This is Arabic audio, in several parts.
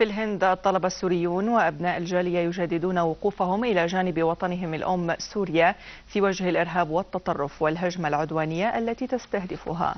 في الهند، الطلبة السوريون وأبناء الجالية يجددون وقوفهم إلى جانب وطنهم الأم سوريا في وجه الإرهاب والتطرف والهجمة العدوانية التي تستهدفها.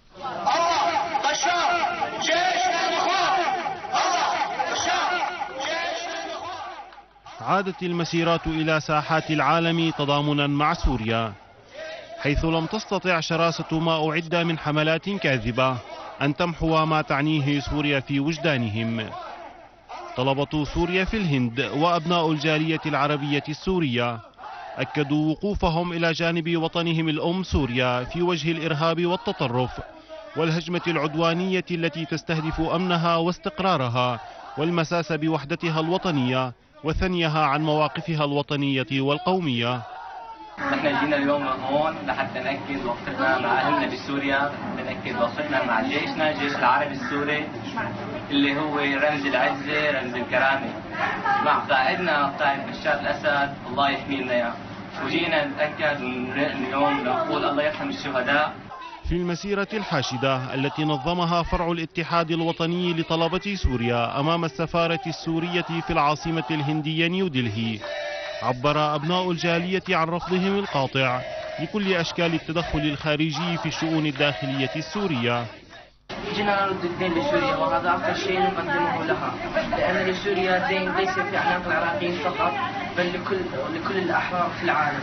عادت المسيرات إلى ساحات العالم تضامنا مع سوريا، حيث لم تستطع شراسة ما أعد من حملات كاذبة أن تمحو ما تعنيه سوريا في وجدانهم. طلبة سوريا في الهند وأبناء الجالية العربية السورية أكدوا وقوفهم إلى جانب وطنهم الأم سوريا في وجه الإرهاب والتطرف والهجمة العدوانية التي تستهدف أمنها واستقرارها والمساس بوحدتها الوطنية وثنيها عن مواقفها الوطنية والقومية. نحن جينا اليوم هون لحتى نأكد وقفتنا مع أهلنا بسوريا، نأكد وقفتنا مع جيشنا، الجيش العربي السوري اللي هو رمز العزة، رمز الكرامة، مع قائدنا قائد بشار الأسد الله يحمينا إياه. وجينا نتأكد اليوم نقول الله يرحم الشهداء. في المسيرة الحاشدة التي نظمها فرع الاتحاد الوطني لطلبة سوريا أمام السفارة السورية في العاصمة الهندية نيودلهي، عبر أبناء الجالية عن رفضهم القاطع لكل أشكال التدخل الخارجي في الشؤون الداخلية السورية. جينا نرد الدين لسوريا، وهذا أفضل شيء نقدمه لها، لأن لسوريا دين ليس في أعناق العراقيين فقط بل لكل الأحرار في العالم.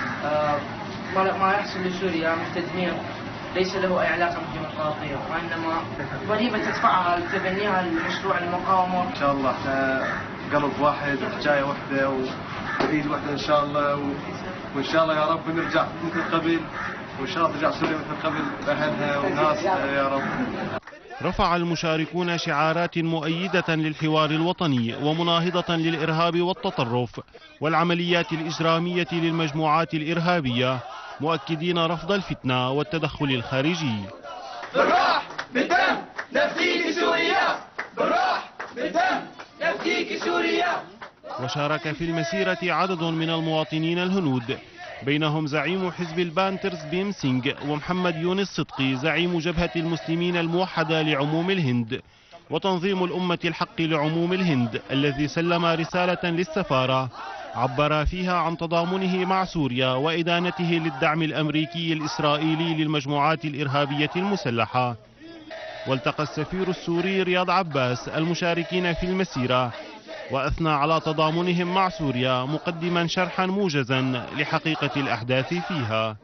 ما يحصل لسوريا من تدمير ليس له أي علاقة بالديمقراطية، وإنما ضريبة تدفعها لتبنيها لمشروع المقاومة. إن شاء الله احنا قلب واحد وحجاية واحدة وإيد واحدة إن شاء الله، وإن شاء الله يا رب نرجع مثل قبل، وإن شاء الله ترجع سوريا مثل قبل بأهلها وناسها يا رب. رفع المشاركون شعارات مؤيدة للحوار الوطني ومناهضة للإرهاب والتطرف والعمليات الإجرامية للمجموعات الإرهابية، مؤكدين رفض الفتنة والتدخل الخارجي. بالراح بالدم نفديك سوريا، بالراح بالدم نفديك سوريا. وشارك في المسيرة عدد من المواطنين الهنود، بينهم زعيم حزب البانترز بيم سينغ ومحمد يونس صدقي زعيم جبهة المسلمين الموحدة لعموم الهند، وتنظيم الأمة الحق لعموم الهند الذي سلم رسالة للسفارة عبر فيها عن تضامنه مع سوريا وإدانته للدعم الأمريكي الإسرائيلي للمجموعات الإرهابية المسلحة. والتقى السفير السوري رياض عباس المشاركين في المسيرة وأثنى على تضامنهم مع سوريا، مقدما شرحا موجزا لحقيقة الأحداث فيها.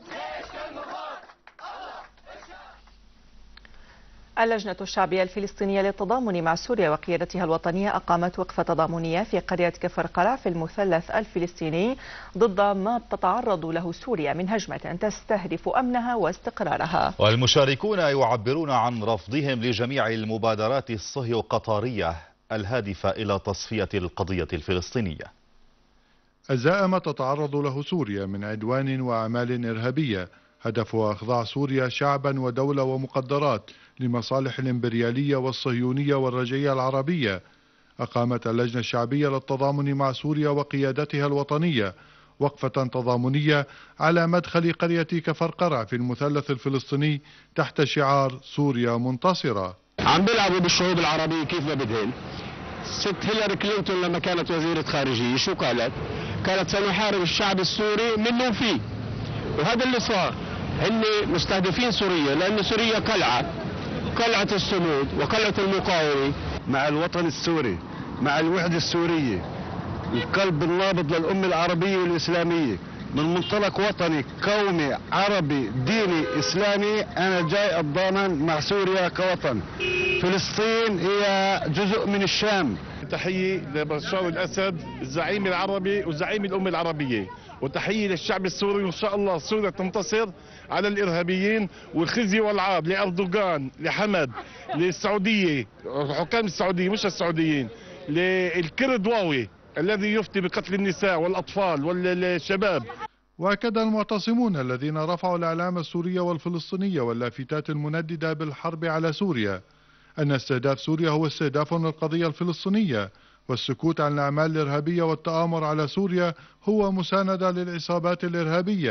اللجنة الشعبية الفلسطينية للتضامن مع سوريا وقيادتها الوطنية أقامت وقفة تضامنية في قرية كفر قلع في المثلث الفلسطيني ضد ما تتعرض له سوريا من هجمة تستهدف أمنها واستقرارها. والمشاركون يعبرون عن رفضهم لجميع المبادرات الصهيو قطرية الهادفة إلى تصفية القضية الفلسطينية. أزاء ما تتعرض له سوريا من عدوان وأعمال إرهابية هدفها إخضاع سوريا شعبا ودولة ومقدرات لمصالح الإمبريالية والصهيونية والرجعية العربية. أقامت اللجنة الشعبية للتضامن مع سوريا وقيادتها الوطنية وقفة تضامنية على مدخل قرية كفر قرع في المثلث الفلسطيني تحت شعار سوريا منتصرة. عم بيلعبوا بالشعوب العربية كيف ما بدهن. ست هيلاري كلينتون لما كانت وزيرة خارجية شو قالت؟ قالت سنحارب الشعب السوري منه وفيه، وهذا اللي صار. هن مستهدفين سوريا لأن سوريا قلعة الصمود وقلعة المقاومة. مع الوطن السوري، مع الوحدة السورية، القلب النابض للأمة العربية والإسلامية، من منطلق وطني قومي عربي ديني إسلامي. أنا جاي أتضامن مع سوريا كوطن. فلسطين هي جزء من الشام. تحية لبشار الأسد الزعيم العربي وزعيم الأمة العربية، وتحية للشعب السوري، وإن شاء الله سوريا تنتصر على الإرهابيين والخزي والعار لأردوغان لحمد للسعودية، حكام السعودية مش السعوديين، للكردواوي الذي يفتي بقتل النساء والأطفال والشباب. وأكد المعتصمون الذين رفعوا الأعلام السورية والفلسطينية واللافتات المنددة بالحرب على سوريا أن استهداف سوريا هو استهداف للقضية الفلسطينية، والسكوت عن الأعمال الإرهابية والتآمر على سوريا هو مساندة للعصابات الإرهابية،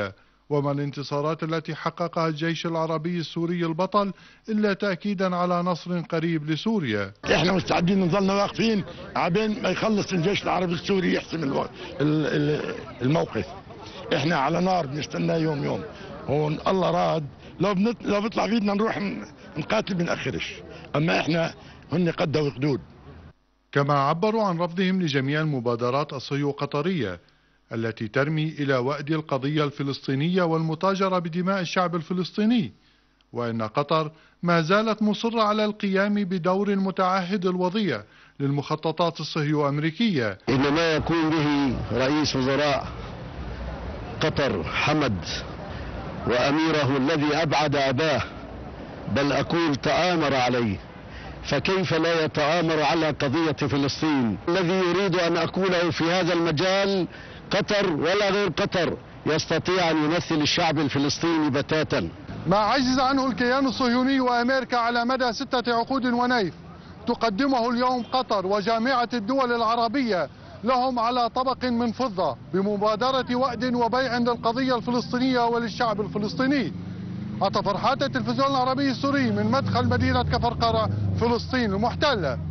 وما الانتصارات التي حققها الجيش العربي السوري البطل إلا تأكيدا على نصر قريب لسوريا. احنا مستعدين نظلنا واقفين عبين ما يخلص الجيش العربي السوري يحسم الموقف. احنا على نار بنستناه يوم يوم، والله راد لو بيطلع بيدنا نروح نقاتل بنأخرش، اما احنا هن قدوا وقدود. كما عبروا عن رفضهم لجميع المبادرات الصهيو قطرية التي ترمي إلى وأد القضية الفلسطينية والمتاجرة بدماء الشعب الفلسطيني، وإن قطر ما زالت مصرة على القيام بدور متعهد الوضيع للمخططات الصهيو أمريكية. إن ما يكون به رئيس وزراء قطر حمد وأميره الذي أبعد أباه، بل أقول تآمر عليه، فكيف لا يتآمر على قضية فلسطين؟ الذي يريد أن أقوله في هذا المجال قطر ولا غير قطر يستطيع أن يمثل الشعب الفلسطيني بتاتا. ما عجز عنه الكيان الصهيوني وأمريكا على مدى 6 عقود ونيف تقدمه اليوم قطر وجامعة الدول العربية لهم على طبق من فضة بمبادرة وأد وبيع للقضية الفلسطينية وللشعب الفلسطيني. عطا فرحات، التلفزيون العربي السوري من مدخل مدينة كفر قرع، فلسطين المحتلة.